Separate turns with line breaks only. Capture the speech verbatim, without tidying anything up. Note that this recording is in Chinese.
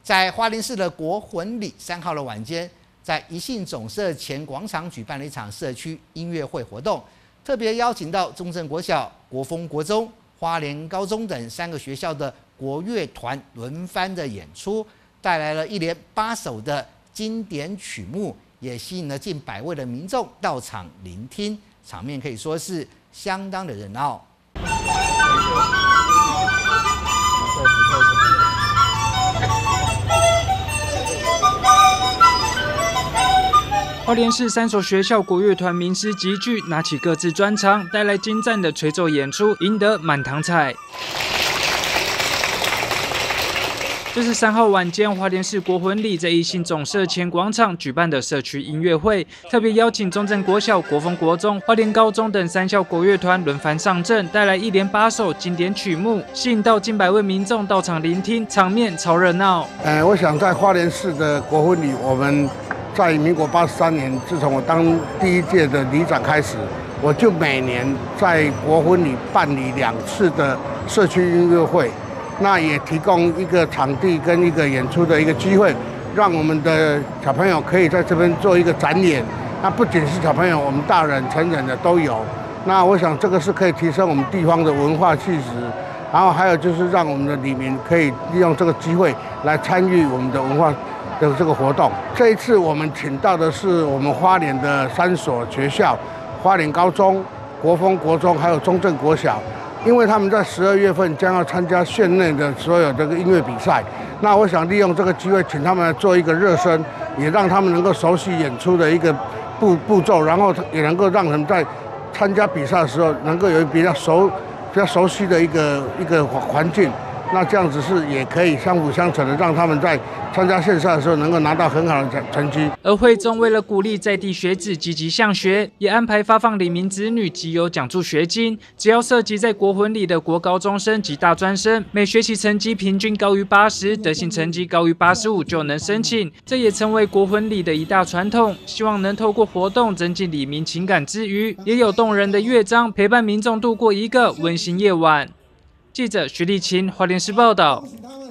在花莲市的国魂里三号的晚间，在宜信总社前广场举办了一场社区音乐会活动，特别邀请到中正国小、国风国中、花莲高中等三个学校的国乐团轮番的演出，带来了一连八首的经典曲目，也吸引了近百位的民众到场聆听，场面可以说是相当的热闹。
花莲市三所学校国乐团名师集聚，拿起各自专长，带来精湛的吹奏演出，赢得满堂彩。这是三号晚间花莲市国魂里在宜信总社前广场举办的社区音乐会，特别邀请中正国小、国风国中、花莲高中等三校国乐团轮番上阵，带来一连八首经典曲目，吸引到近百位民众到场聆听，场面超热闹。
呃，我想在花莲市的国魂里，我们在民国八十三年，自从我当第一届的里长开始，我就每年在国魂里办理两次的社区音乐会。那也提供一个场地跟一个演出的一个机会，让我们的小朋友可以在这边做一个展演。那不仅是小朋友，我们大人、成人的都有。那我想这个是可以提升我们地方的文化气质，然后还有就是让我们的里民可以利用这个机会来参与我们的文化的这个活动。这一次我们请到的是我们花莲的三所学校：花莲高中、国风国中，还有中正国小。因为他们在十二月份将要参加县内的所有这个音乐比赛，那我想利用这个机会，请他们来做一个热身，也让他们能够熟悉演出的一个步步骤，然后也能够让他们在参加比赛的时候，能够有比较熟、比较熟悉的一个一个环境。那这样子是也可以相辅相成的，让他们在参加线赛的时候能够拿到很好的成绩。
而会中为了鼓励在地学子积极向学，也安排发放里民子女集邮奖助学金，只要涉及在国魂里的国高中生及大专生，每学期成绩平均高于八十，德性成绩高于八十五就能申请。这也成为国魂里的一大传统，希望能透过活动增进里民情感之余，也有动人的乐章陪伴民众度过一个温馨夜晚。记者徐立琴，花莲市报道。